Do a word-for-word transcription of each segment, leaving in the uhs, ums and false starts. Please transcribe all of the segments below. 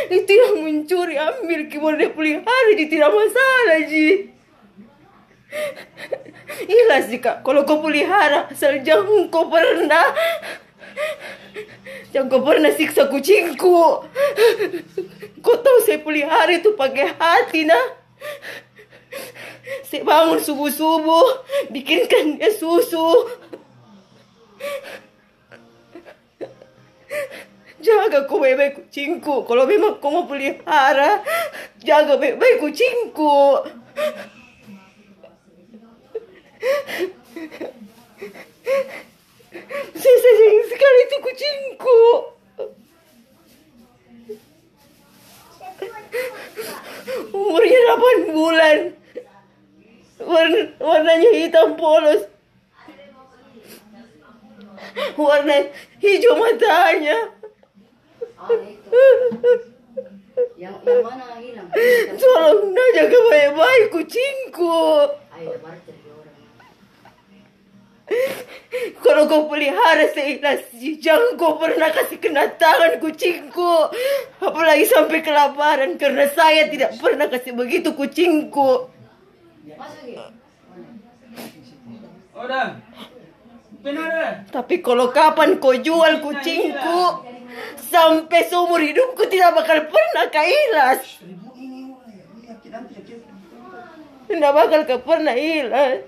Itu yang mencuri, ambil keyboard dia pelihara, jadi tidak masalah, Ji. Ikhlas sih, Kak. Kalau kau pelihara, asal jangan kau pernah Jangan kau pernah siksa kucingku. Kau tahu saya pelihara itu pakai hati, nah. Saya bangun subuh-subuh, bikinkan dia susu. Jaga kau baik-baik kucingku. Kalau memang kau mau pelihara, jaga baik-baik kucingku. Saya sayang sekali itu kucingku. Umurnya delapan bulan. Warna, warnanya hitam polos. Warna hijau matanya. Yang, yang mana hilang? Tolong dah jaga baik-baik kucingku. Kalau kau pelihara seikhlas, jangan kau pernah kasih kena tangan kucingku. Apalagi sampai kelaparan, karena saya tidak pernah kasih begitu kucingku. Tapi kalau kapan kau jual kucingku, sampai seumur hidupku tidak bakal pernah kailas. Tidak bakal kau pernah hilang.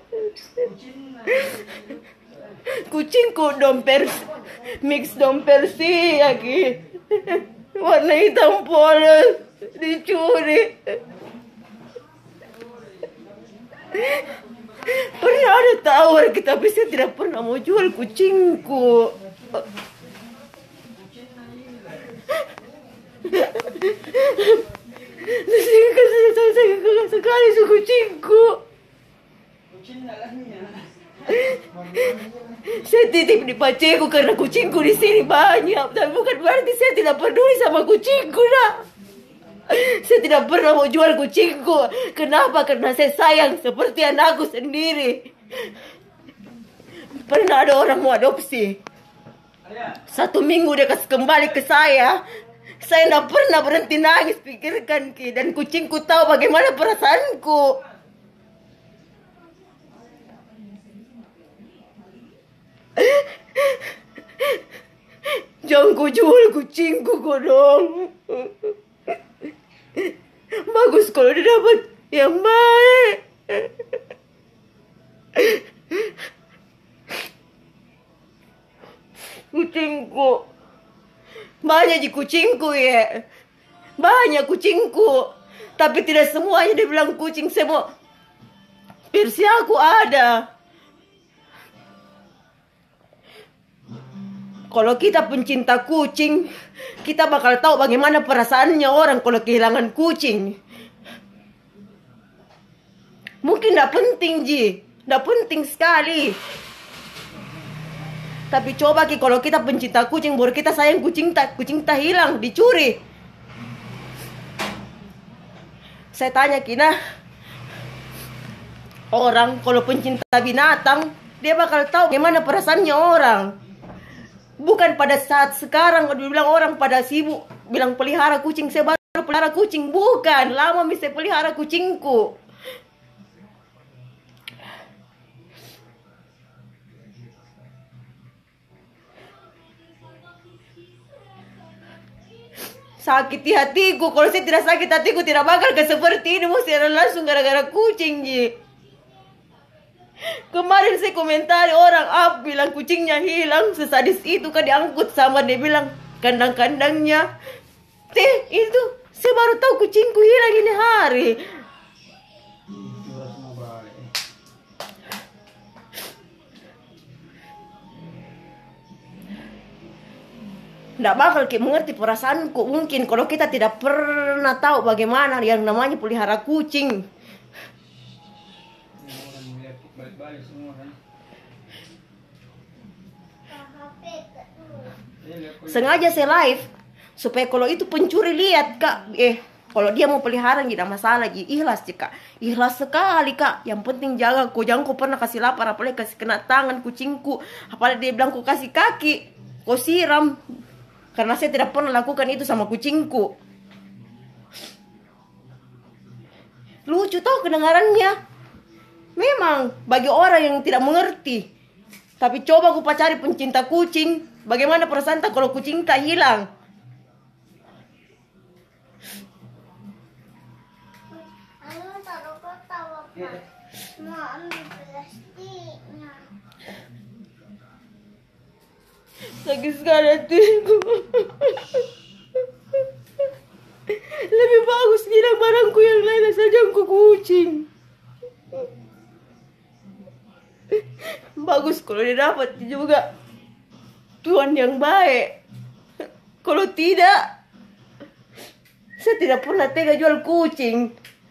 Kucingku dom Persi, mix dom Persi lagi. Warna hitam polos, dicuri. Pernah ada tawar kita, tapi saya tidak pernah mau jual kucingku. Saya sayang sekali su kucingku. Saya titip di paceku karena kucingku di sini banyak, tapi bukan berarti saya tidak peduli sama kucingku, nak. Saya tidak pernah mau jual kucingku. Kenapa? Karena saya sayang seperti anakku sendiri. Pernah ada orang mau adopsi, satu minggu dia kasih kembali ke saya. Saya tidak pernah berhenti nangis, pikirkan Ki. Dan kucingku tahu bagaimana perasaanku. Jangan ku jual kucingku kok dong. Bagus kalau dia dapat yang baik. Kucingku banyak di kucingku ya. Banyak kucingku. Tapi tidak semuanya dia bilang kucing. Saya mau Persi aku ada. Kalau kita pencinta kucing, kita bakal tahu bagaimana perasaannya orang kalau kehilangan kucing. Mungkin tidak penting, Ji. Tidak penting sekali. Tapi coba Ki, kalau kita pencinta kucing, baru kita sayang kucing tak kucing tak hilang, dicuri. Saya tanya Ki, nah, orang kalau pencinta binatang, dia bakal tahu bagaimana perasaannya orang. Bukan pada saat sekarang bilang orang pada sibuk bilang pelihara kucing, saya baru pelihara kucing. Bukan, lama bisa pelihara kucingku. Sakiti hatiku. Kalau saya tidak sakit hatiku, tidak bakal ke seperti ini. Mesti ada langsung gara-gara kucing, Ji. Kemarin saya komentari orang up bilang kucingnya hilang, sesadis itu kan diangkut sama dia bilang kandang-kandangnya. Teh itu saya baru tahu kucingku hilang ini hari. Nggak bakal kita mengerti perasaanku mungkin kalau kita tidak pernah tahu bagaimana yang namanya pelihara kucing. Sengaja saya live supaya kalau itu pencuri lihat, Kak, eh kalau dia mau pelihara tidak masalah, ikhlas sih, Kak. Ikhlas sekali, Kak. Yang penting jaga kau, jangan kau pernah kasih lapar, apalagi kasih kena tangan kucingku. Apalagi dia bilang kau kasih kaki, kau siram. Karena saya tidak pernah lakukan itu sama kucingku. Lucu tau kedengarannya. Memang bagi orang yang tidak mengerti. Tapi coba aku pacari pencinta kucing, bagaimana perasaan tak kalau kucing tak hilang? Ayo taruh kota bapak. Mau ambil plastiknya. Sakit sekali hatiku. Lebih bagus hilang barangku yang lain saja aku kucing. Bagus kalau dia dapat juga tuan yang baik. Kalau tidak, saya tidak pernah tega jual kucing.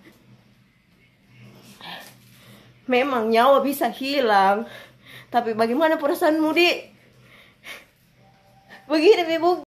Memang nyawa bisa hilang, tapi bagaimana perasaanmu, Dik? Begini, Ibu.